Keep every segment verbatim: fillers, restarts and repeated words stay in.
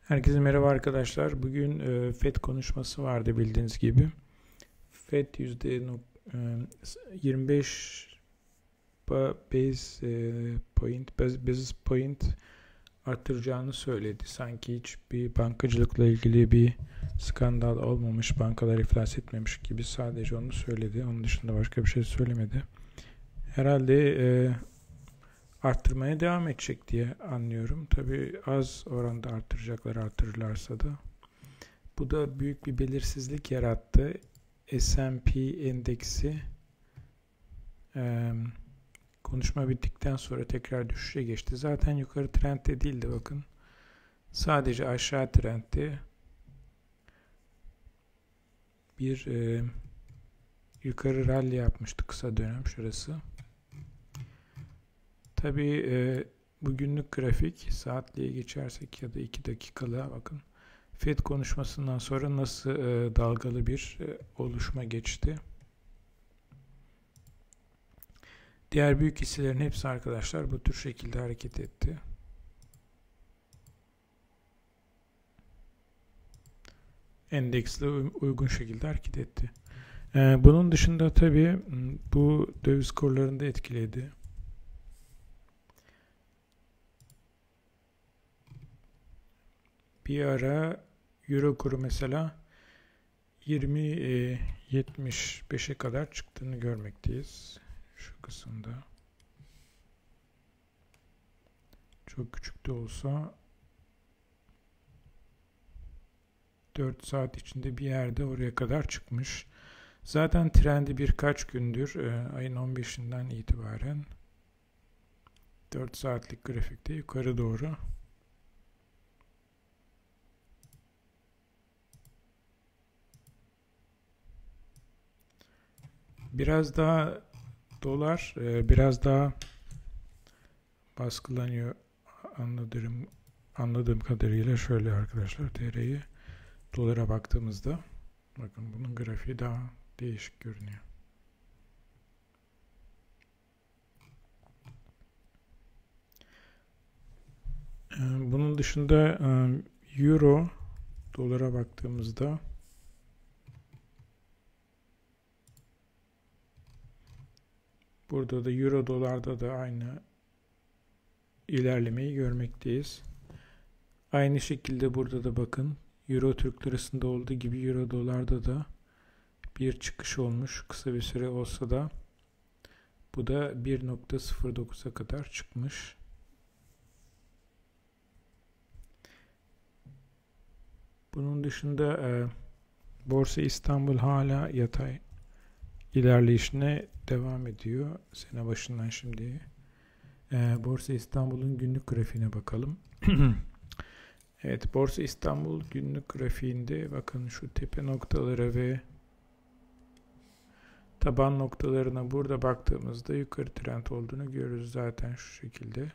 Herkese merhaba arkadaşlar. Bugün e, Fed konuşması vardı bildiğiniz gibi. Fed yüzde yirmi beş base e, point, basis point arttıracağını söyledi. Sanki hiçbir bankacılıkla ilgili bir skandal olmamış, bankalar iflas etmemiş gibi sadece onu söyledi. Onun dışında başka bir şey söylemedi. Herhalde e, arttırmaya devam edecek diye anlıyorum. Tabii az oranda arttıracaklar, arttırırlarsa da. Bu da büyük bir belirsizlik yarattı. S and P endeksi e, konuşma bittikten sonra tekrar düşüşe geçti. Zaten yukarı trendde değildi bakın. Sadece aşağı trendde bir e, yukarı rally yapmıştı kısa dönem şurası. Tabii e, bugünlük grafik saatliğe geçersek ya da iki dakikalığa bakın. Fed konuşmasından sonra nasıl e, dalgalı bir e, oluşma geçti. Diğer büyük hisselerin hepsi arkadaşlar bu tür şekilde hareket etti. Endeksle uygun şekilde hareket etti. E, bunun dışında tabii bu döviz kurlarını da etkiledi. Bir ara Euro kuru mesela yirmi yetmiş beşe kadar çıktığını görmekteyiz. Şu kısımda. Çok küçük de olsa dört saat içinde bir yerde oraya kadar çıkmış. Zaten trendi birkaç gündür ayın on beşinden itibaren dört saatlik grafikte yukarı doğru biraz daha dolar biraz daha baskılanıyor anladığım anladığım kadarıyla. Şöyle arkadaşlar, T L'yi dolara baktığımızda bakın bunun grafiği daha değişik görünüyor. Bunun dışında Euro dolara baktığımızda burada da Euro dolarda da aynı ilerlemeyi görmekteyiz. Aynı şekilde burada da bakın Euro Türk lirasında olduğu gibi Euro dolarda da bir çıkış olmuş. Kısa bir süre olsa da bu da bir nokta sıfır dokuza kadar çıkmış. Bunun dışında e, Borsa İstanbul hala yatay ilerleyişine devam ediyor. Sene başından şimdi. E, Borsa İstanbul'un günlük grafiğine bakalım. Evet, Borsa İstanbul günlük grafiğinde bakın şu tepe noktalara ve taban noktalarına burada baktığımızda yukarı trend olduğunu görürüz zaten şu şekilde.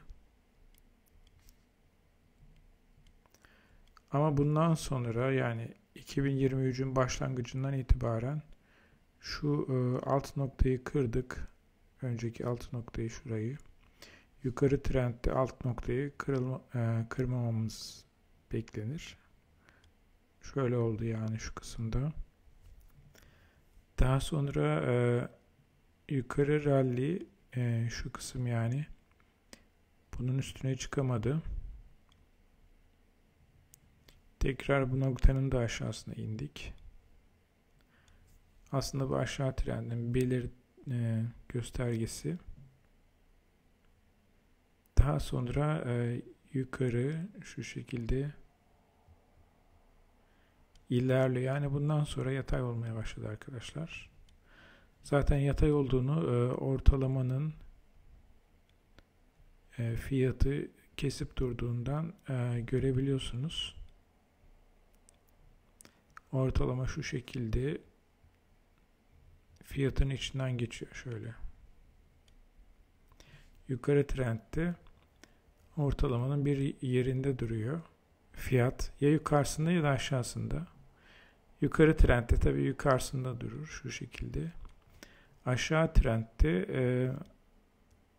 Ama bundan sonra yani iki bin yirmi üçün başlangıcından itibaren şu e, alt noktayı kırdık. Önceki alt noktayı şurayı. Yukarı trendde alt noktayı kırılma, e, kırmamamız beklenir. Şöyle oldu yani şu kısımda. Daha sonra e, yukarı rally e, şu kısım yani bunun üstüne çıkamadı. Tekrar bu noktanın da aşağısına indik. Aslında bu aşağı trendin belir e, göstergesi. Daha sonra e, yukarı şu şekilde ilerliyor. Yani bundan sonra yatay olmaya başladı arkadaşlar. Zaten yatay olduğunu e, ortalamanın e, fiyatı kesip durduğundan e, görebiliyorsunuz. Ortalama şu şekilde fiyatın içinden geçiyor şöyle. Yukarı trendde ortalamanın bir yerinde duruyor. Fiyat ya yukarısında ya da aşağısında. Yukarı trendde tabii yukarısında durur şu şekilde. Aşağı trendde e,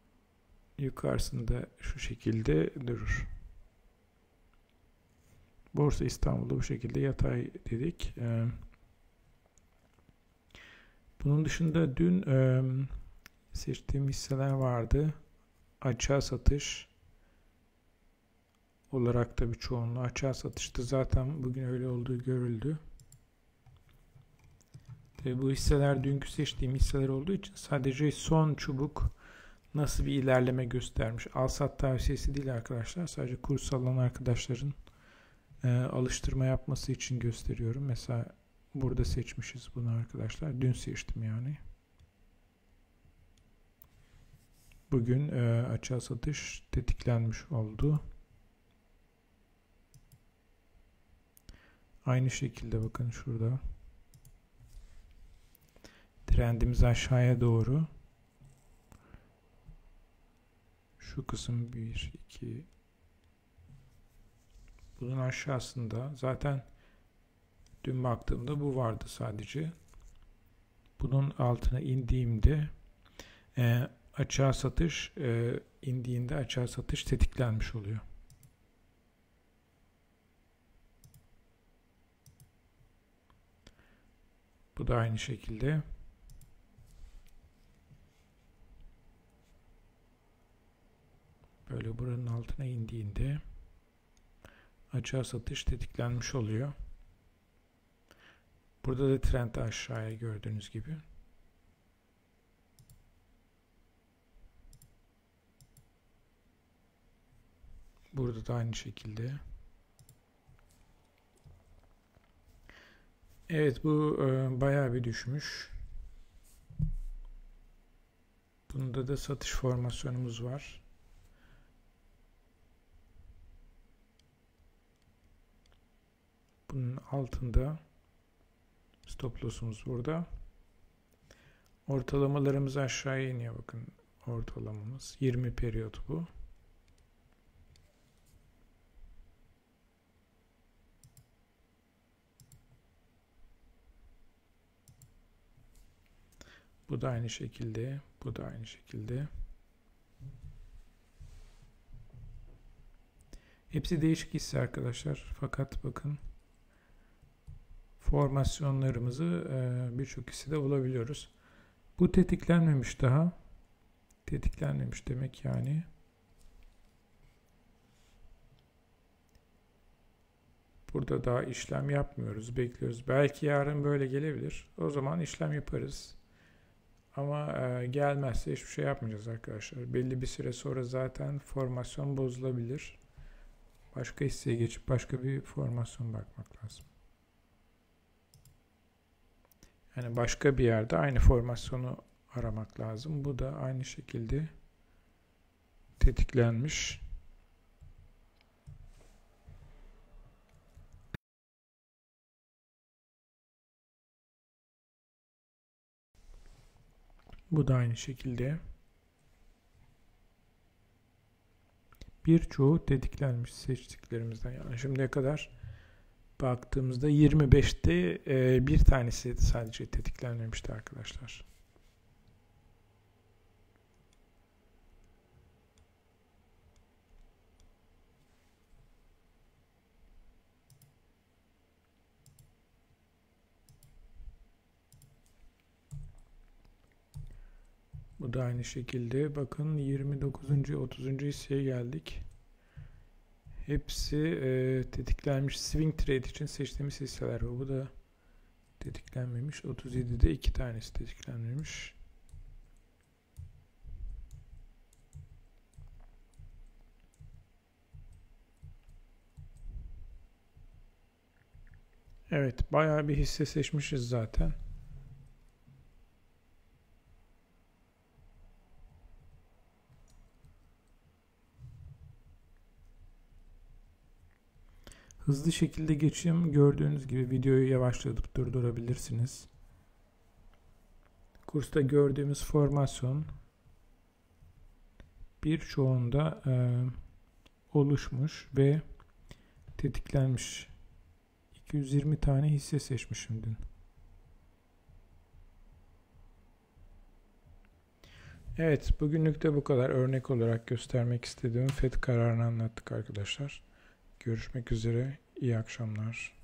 yukarısında şu şekilde durur. Borsa İstanbul'da bu şekilde yatay dedik. Ee, bunun dışında dün e, seçtiğim hisseler vardı. Açığa satış olarak da bir çoğunluğu açığa satıştı. Zaten bugün öyle olduğu görüldü. Tabii bu hisseler dünkü seçtiğim hisseler olduğu için sadece son çubuk nasıl bir ilerleme göstermiş. Al-sat tavsiyesi değil arkadaşlar. Sadece kurs alan arkadaşların e, alıştırma yapması için gösteriyorum. Mesela burada seçmişiz bunu arkadaşlar. Dün seçtim yani. Bugün e, açığa satış tetiklenmiş oldu. Aynı şekilde bakın şurada. Trendimiz aşağıya doğru. Şu kısım bir, iki. Bunun aşağısında zaten dün baktığımda bu vardı sadece. Bunun altına indiğimde e, açığa satış e, indiğinde açığa satış tetiklenmiş oluyor. Bu da aynı şekilde. Böyle buranın altına indiğinde açığa satış tetiklenmiş oluyor. Burada da trend aşağıya gördüğünüz gibi. Burada da aynı şekilde. Evet, bu e, bayağı bir düşmüş. Bunda da satış formasyonumuz var. Bunun altında stop loss'umuz burada. Ortalamalarımız aşağıya iniyor. Bakın ortalamamız yirmi periyot bu. Bu da aynı şekilde. Bu da aynı şekilde. Hepsi değişik hisse arkadaşlar. Fakat bakın formasyonlarımızı e, birçok hissede bulabiliyoruz. Bu tetiklenmemiş daha. Tetiklenmemiş demek yani. Burada daha işlem yapmıyoruz. Bekliyoruz. Belki yarın böyle gelebilir. O zaman işlem yaparız. Ama e, gelmezse hiçbir şey yapmayacağız arkadaşlar. Belli bir süre sonra zaten formasyon bozulabilir. Başka hisseye geçip başka bir formasyon bakmak lazım. Yani başka bir yerde aynı formasyonu aramak lazım. Bu da aynı şekilde tetiklenmiş. Bu da aynı şekilde. Birçoğu tetiklenmiş seçtiklerimizden. Yani şimdiye kadar baktığımızda yirmi beşte e, bir tanesi sadece tetiklenmemişti arkadaşlar. Bu da aynı şekilde. Bakın yirmi dokuzuncu otuzuncu hisseye geldik. Hepsi e, tetiklenmiş. Swing trade için seçtiğimiz hisseler bu. Bu da tetiklenmemiş. otuz yedide iki tanesi tetiklenmemiş. Evet, bayağı bir hisse seçmişiz zaten. Hızlı şekilde geçeyim. Gördüğünüz gibi videoyu yavaşlatıp durdurabilirsiniz. Kursta gördüğümüz formasyon birçoğunda e, oluşmuş ve tetiklenmiş. iki yüz yirmi tane hisse seçmişim dün. Evet, bugünlük de bu kadar. Örnek olarak göstermek istediğim F E D kararını anlattık arkadaşlar. Görüşmek üzere. İyi akşamlar.